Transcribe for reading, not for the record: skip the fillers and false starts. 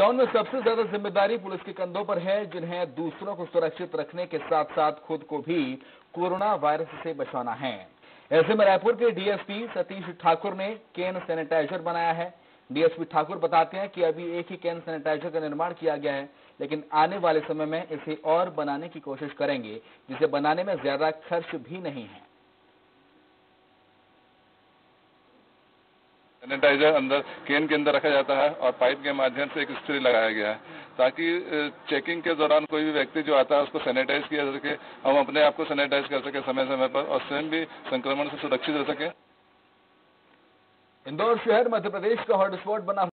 Lockdown में सबसे ज्यादा जिम्मेदारी पुलिस के कंधों पर है, जिन्हें दूसरों को सुरक्षित रखने के साथ साथ खुद को भी कोरोना वायरस से बचाना है। ऐसे में रायपुर के डीएसपी सतीश ठाकुर ने कैन सैनिटाइजर बनाया है। डीएसपी ठाकुर बताते हैं कि अभी एक ही कैन सैनिटाइजर का निर्माण किया गया है, लेकिन आने वाले समय में इसे और बनाने की कोशिश करेंगे, जिसे बनाने में ज्यादा खर्च भी नहीं है। सैनिटाइजर अंदर कैन के अंदर रखा जाता है और पाइप के माध्यम से एक स्प्रे लगाया गया है ताकि चेकिंग के दौरान कोई भी व्यक्ति जो आता है उसको सैनिटाइज किया जा सके, हम अपने आप को सैनिटाइज कर सके समय समय पर और स्वयं भी संक्रमण से सुरक्षित रह सके। इंदौर शहर मध्य प्रदेश का हॉटस्पॉट बना